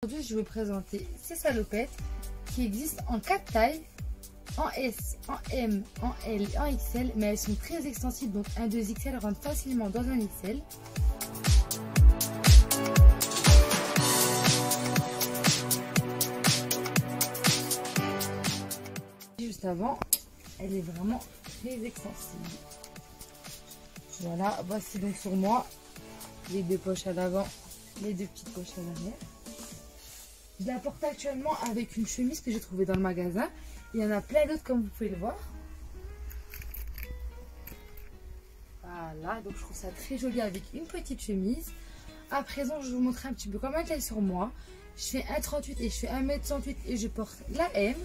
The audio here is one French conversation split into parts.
Aujourd'hui, je vais vous présenter ces salopettes qui existent en 4 tailles, en S, en M, en L et en XL, mais elles sont très extensibles, donc un 2XL rentre facilement dans un XL. Juste avant, elle est vraiment très extensible. Voilà, voici donc sur moi les 2 poches à l'avant, les 2 petites poches à l'arrière. Je la porte actuellement avec une chemise que j'ai trouvée dans le magasin. Il y en a plein d'autres comme vous pouvez le voir. Voilà, donc je trouve ça très joli avec une petite chemise. À présent, je vais vous montrer un petit peu comment elle est sur moi. Je fais 1,38 et je fais 1,108 m et je porte la M.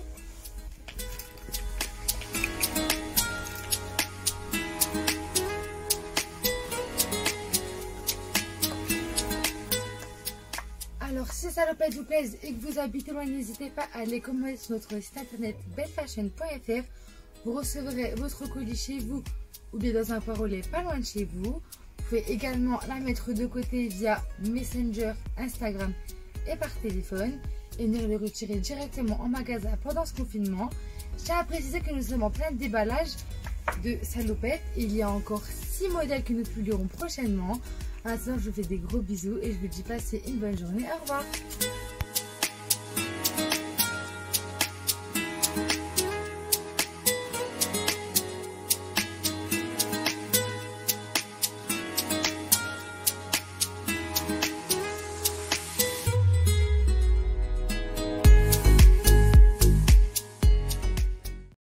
Alors, si ces salopettes vous plaisent et que vous habitez loin, n'hésitez pas à les commander sur notre site internet bellefashion.fr. Vous recevrez votre colis chez vous ou bien dans un point relais pas loin de chez vous. Vous pouvez également la mettre de côté via Messenger, Instagram et par téléphone et venir le retirer directement en magasin pendant ce confinement. Je tiens à préciser que nous avons plein de déballages de salopettes. Il y a encore 6 modèles que nous publierons prochainement. Maintenant, je vous fais des gros bisous et je vous dis passez une bonne journée. Au revoir.